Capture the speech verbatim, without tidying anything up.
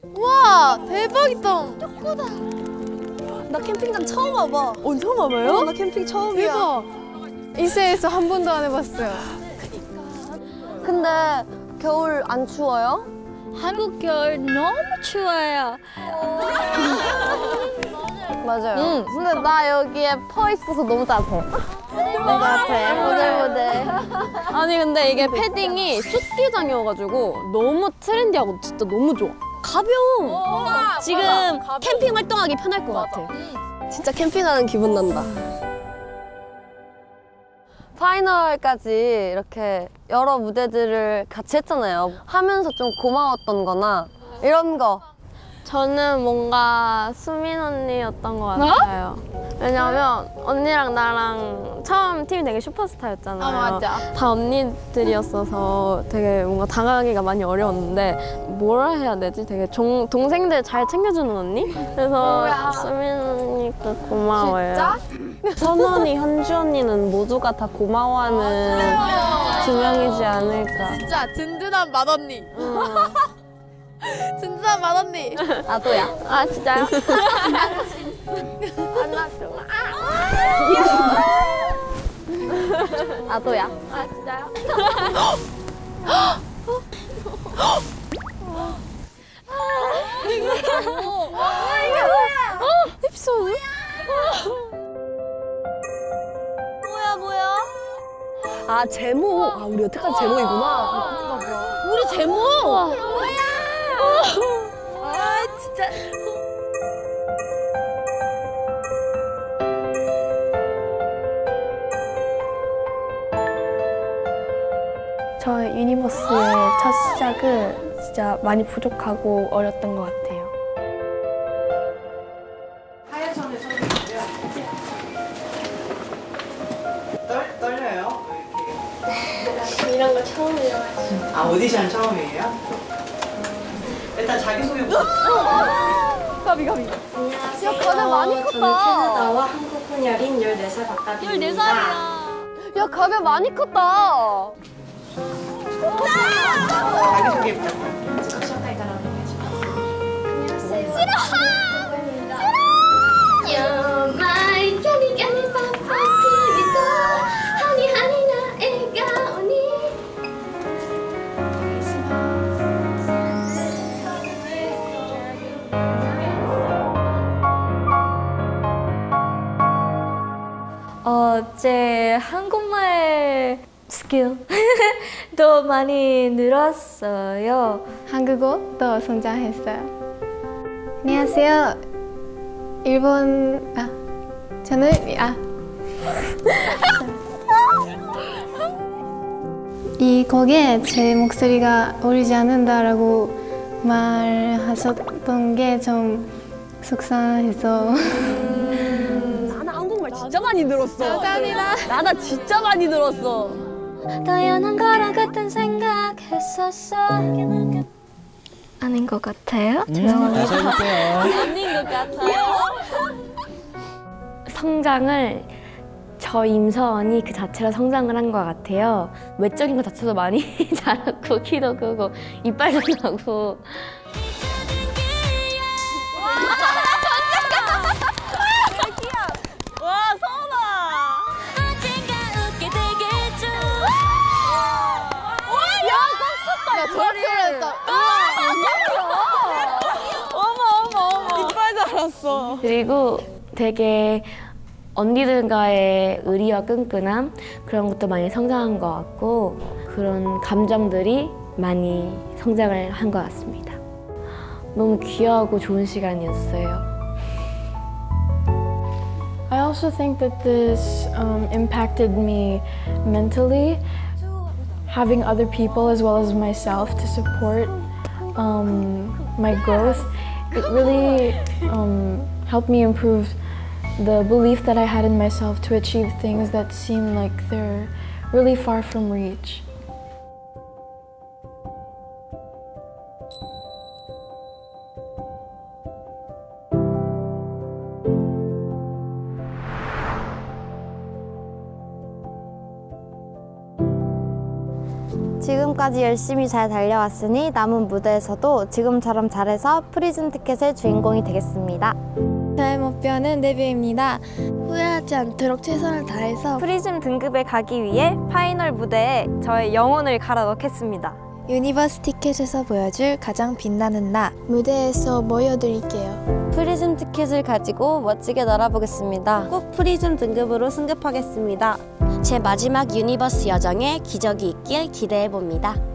우와 대박이다. 쪼꼬다. 나 캠핑장 처음 와봐. 어, 처음 와봐요? 어, 나 캠핑 처음이야. 대박. 이세에서 한 번도 안 해봤어요. 근데 겨울 안 추워요? 한국 겨울 너무 추워요. 맞아요. 응. 근데 나 여기에 퍼 있어서 너무 따뜻해. 너무 따뜻해. 보들보들. 아니 근데 이게 패딩이 숫기장이어가지고 너무 트렌디하고 진짜 너무 좋아. 가벼워. 지금 맞아. 캠핑 활동하기 편할 것 같아. 진짜 캠핑하는 기분 난다. 파이널까지 이렇게 여러 무대들을 같이 했잖아요. 하면서 좀 고마웠던 거나 이런 거. 저는 뭔가 수민 언니였던 것 같아요. 왜냐면 언니랑 나랑 처음 팀이 되게 슈퍼스타였잖아요. 아, 맞아. 다 언니들이었어서 되게 뭔가 당하기가 많이 어려웠는데 뭐라 해야 되지? 되게 종, 동생들 잘 챙겨주는 언니? 그래서 수민 언니가 고마워요. 진짜? 선언이, 현주 언니는 모두가 다 고마워하는 두 명이지 않을까. 진짜 든든한 맏언니. 음. 든든한 맏언니. 나도야. 아 진짜요? 나도야. 아 진짜요? 에피소드? 뭐야 뭐야? 아 제목. 아 우리 여태까지 제목이구나. 우리 제목! 아 진짜. 저 유니버스의 첫 시작은 진짜 많이 부족하고 어렸던 것 같아요. 하얀선에 서 있고요. 떨, 떨려요? 이렇게. 이런 거 처음이어가지고. 아, 오디션 처음이에요? 일단 자기소개부터. 가비 가비. 안녕하세요. 다들 많이 컸다. 저는 캐나다와 한국 혼혈인 열네 살 박가빈입니다. 열네 살이야. 야 가면 많이 컸다. 자기소개 부탁드립니다. You're my candy candy papa 피리도 하니 하니 나 애가오니 어제 한국말 스킬도 많이 늘었어요. 한국어도 성장했어요. 안녕하세요. 일본, 아, 저는, 아. 이 곡에 제 목소리가 어울리지 않는다라고 말하셨던 게 좀 속상해서. 나는 한국말 진짜 많이 들었어. 감사합니다. 나나 진짜 많이 들었어. 당연한 거라 그땐 생각했었어. 아닌 것 같아요? 죄송합니다. 아닌 것 같아요. 성장을 저 임서원이 그 자체로 성장을 한 것 같아요. 외적인 것 자체도 많이 자랐고 키도 크고 이빨도 나고. 와 서운아. 야 저렇게 올렸다. 이빨 달았어. 그리고 되게 언니들과의 의리와 끈끈함 그런 것도 많이 성장한 것 같고 그런 감정들이 많이 성장을 한 것 같습니다. 너무 귀하고 좋은 시간이었어요. I also think that this um, impacted me mentally. Having other people as well as myself to support um, my growth, it really um, helped me improve the belief that I had in myself to achieve things that seem like they're really far from reach. 지금 지금까지 열심히 잘 달려왔으니 남은 무대에서도 지금처럼 잘해서 프리즘 티켓의 주인공이 되겠습니다. 저의 목표는 데뷔입니다. 후회하지 않도록 최선을 다해서 프리즘 등급에 가기 위해 파이널 무대에 저의 영혼을 갈아 넣겠습니다. 유니버스 티켓에서 보여줄 가장 빛나는 나 무대에서 보여드릴게요. 프리즘 티켓을 가지고 멋지게 날아보겠습니다. 꼭 프리즘 등급으로 승급하겠습니다. 제 마지막 유니버스 여정에 기적이 있길 기대해봅니다.